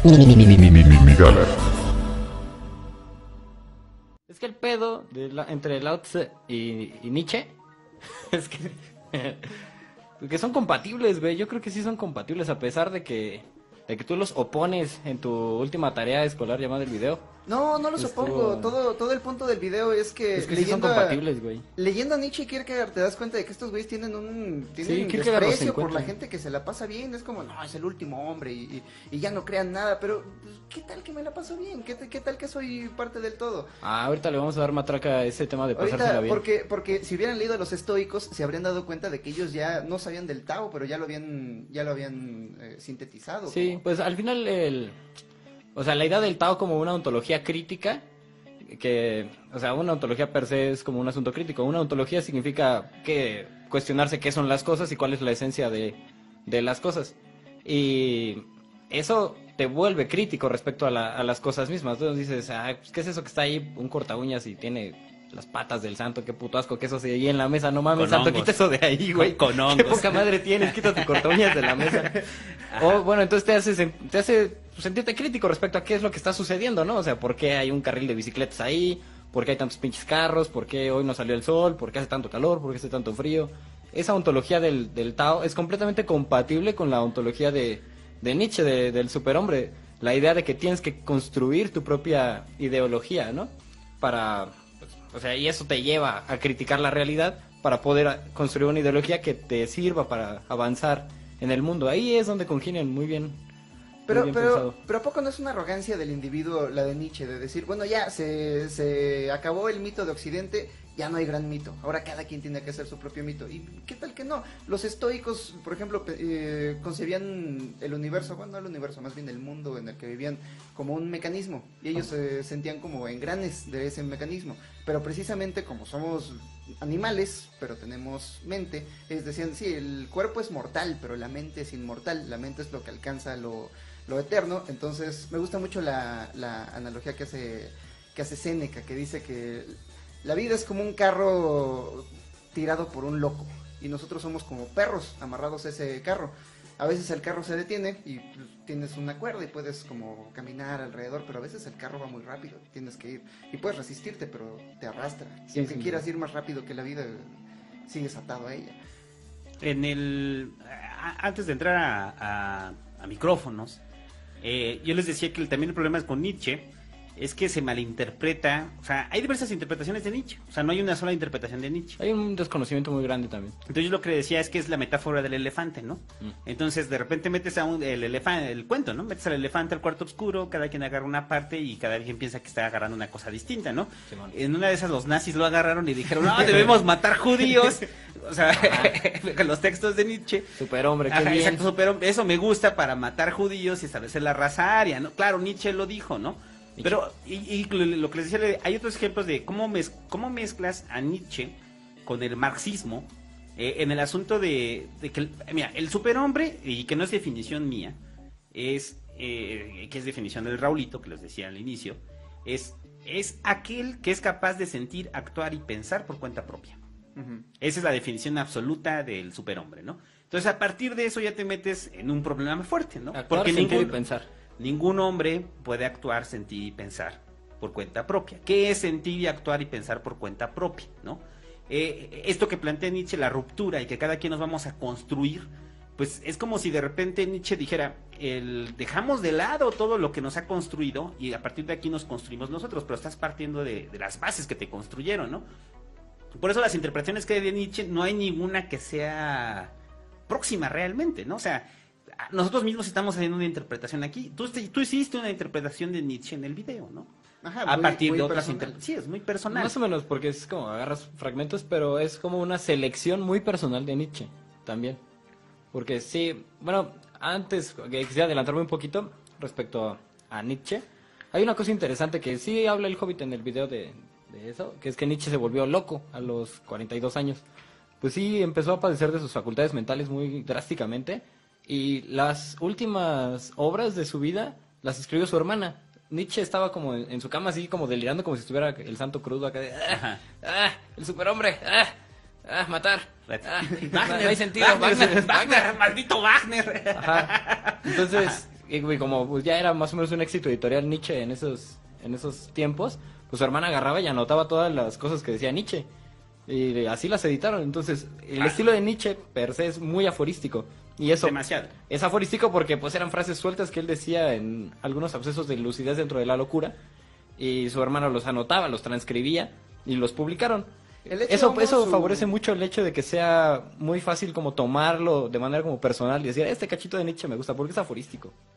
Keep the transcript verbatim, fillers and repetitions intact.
Migala. Es que el pedo de la, entre Lao Tse y, y Nietzsche es que, que son compatibles, güey. Yo creo que sí son compatibles a pesar de que, de que tú los opones en tu última tarea escolar llamada el video. No, no los Estuvo... opongo. Todo, todo el punto del video es que, es que sí son leyendo, compatibles, güey. Leyendo a Nietzsche y Kierkegaard te das cuenta de que estos güeyes tienen un tienen Sí, desprecio por la gente que se la pasa bien. Es como, no, es el último hombre y, y, y ya no crean nada. Pero, pues, ¿qué tal que me la paso bien? ¿Qué, ¿Qué tal que soy parte del todo? Ah, ahorita le vamos a dar matraca a ese tema de pasársela Ahorita, bien. porque, porque si hubieran leído a los estoicos, se habrían dado cuenta de que ellos ya no sabían del Tao, pero ya lo habían, ya lo habían eh, sintetizado. Sí, como... pues al final el... O sea, la idea del Tao como una ontología crítica, que, o sea, una ontología per se es como un asunto crítico. Una ontología significa que cuestionarse qué son las cosas y cuál es la esencia de, de las cosas. Y eso te vuelve crítico respecto a, la, a las cosas mismas. Entonces dices, ah, pues, ¿qué es eso que está ahí? Un corta uñas y tiene las patas del santo, qué puto asco que eso se ahí en la mesa. No mames, Con santo, hongos. quita eso de ahí, güey. Con hongos. Qué poca madre tienes, quita tu corta uñas de la mesa. O bueno, entonces te hace, sen- te hace sentirte crítico respecto a qué es lo que está sucediendo, ¿no? O sea, ¿por qué hay un carril de bicicletas ahí? ¿Por qué hay tantos pinches carros? ¿Por qué hoy no salió el sol? ¿Por qué hace tanto calor? ¿Por qué hace tanto frío? Esa ontología del, del Tao es completamente compatible con la ontología de, de Nietzsche, de- del superhombre. La idea de que tienes que construir tu propia ideología, ¿no? Para, pues, o sea, y eso te lleva a criticar la realidad para poder a- construir una ideología que te sirva para avanzar en el mundo. Ahí es donde congenian muy bien. Pero, muy bien pero, pensado. pero ¿a poco no es una arrogancia del individuo la de Nietzsche? De decir, bueno, ya se, se acabó el mito de Occidente, ya no hay gran mito. Ahora cada quien tiene que hacer su propio mito. ¿Y qué tal que no? Los estoicos, por ejemplo, pe- eh, concebían el universo, bueno, no el universo, más bien el mundo en el que vivían como un mecanismo. Y ellos se sentían como engranes de ese mecanismo. Pero precisamente como somos animales, pero tenemos mente, es decían, sí, el cuerpo es mortal, pero la mente es inmortal. La mente es lo que alcanza lo... lo eterno. Entonces me gusta mucho la, la analogía que hace que hace Séneca, que dice que la vida es como un carro tirado por un loco y nosotros somos como perros amarrados a ese carro. A veces el carro se detiene y pues, tienes una cuerda y puedes como caminar alrededor, pero a veces el carro va muy rápido, tienes que ir y puedes resistirte, pero te arrastra. Si Sí, aunque sí, quieras sí. ir más rápido que la vida, sigues atado a ella. En el a- antes de entrar a, a, a micrófonos, eh, yo les decía que el- también el problema es con Nietzsche es que se malinterpreta, o sea, hay diversas interpretaciones de Nietzsche, o sea, no hay una sola interpretación de Nietzsche. Hay un desconocimiento muy grande también. Entonces yo lo que le decía es que es la metáfora del elefante, ¿no? Mm. Entonces de repente metes a un, el elefante, el cuento, ¿no? Metes al elefante al cuarto oscuro, cada quien agarra una parte y cada quien piensa que está agarrando una cosa distinta, ¿no? Simón. En una de esas los nazis lo agarraron y dijeron, no, debemos matar judíos. O sea, los textos de Nietzsche. Superhombre, qué Ajá, bien. exacto, super- eso me gusta para matar judíos y establecer la raza aria, ¿no? Claro, Nietzsche lo dijo, ¿no? Pero, y, y lo, lo que les decía, hay otros ejemplos de cómo, mez, cómo mezclas a Nietzsche con el marxismo eh, en el asunto de, de que, mira, el superhombre, y que no es definición mía, es, eh, que es definición del Raulito, que les decía al inicio, es, es aquel que es capaz de sentir, actuar y pensar por cuenta propia. Uh-huh. Esa es la definición absoluta del superhombre, ¿no? Entonces, a partir de eso ya te metes en un problema fuerte, ¿no? Actuar, Porque sentir y ningún, pensar. ningún hombre puede actuar, sentir y pensar por cuenta propia. ¿Qué es sentir y actuar y pensar por cuenta propia, no? Eh, esto que plantea Nietzsche, la ruptura y que cada quien nos vamos a construir, pues es como si de repente Nietzsche dijera, el, dejamos de lado todo lo que nos ha construido y a partir de aquí nos construimos nosotros, pero estás partiendo de, de las bases que te construyeron, ¿no? Por eso las interpretaciones que hay de Nietzsche no hay ninguna que sea próxima realmente, ¿no? O sea, nosotros mismos estamos haciendo una interpretación aquí. Tú, tú hiciste una interpretación de Nietzsche en el video, ¿no? Ajá, A muy- partir muy de otras personal. interpretaciones. Sí, es muy personal. Más o menos, porque es como agarras fragmentos, pero es como una selección muy personal de Nietzsche también. Porque sí, bueno, antes que quisiera adelantarme un poquito respecto a, a Nietzsche, hay una cosa interesante que sí habla el Hobbit en el video de, de eso, que es que Nietzsche se volvió loco a los cuarenta y dos años. Pues sí, empezó a padecer de sus facultades mentales muy drásticamente y las últimas obras de su vida las escribió su hermana. Nietzsche estaba como en, en su cama así como delirando como si estuviera el santo crudo acá de ¡ah! ¡Ah! ¡El superhombre! ¡Ah! ¡Ah! ¡Matar! ¡Ah! Wagner, no hay sentido, Wagner, Wagner, Wagner, maldito Wagner. Ajá. Entonces, y güey, como pues, ya era más o menos un éxito editorial Nietzsche en esos, en esos tiempos, pues su hermana agarraba y anotaba todas las cosas que decía Nietzsche. Y así las editaron. Entonces, el Ah. estilo de Nietzsche per se es muy aforístico. Y eso Demasiado. es aforístico porque pues eran frases sueltas que él decía en algunos abscesos de lucidez dentro de la locura. Y su hermano los anotaba, los transcribía y los publicaron. El hecho, Eso, vamos, eso su- favorece mucho el hecho de que sea muy fácil como tomarlo de manera como personal y decir, este cachito de Nietzsche me gusta porque es aforístico.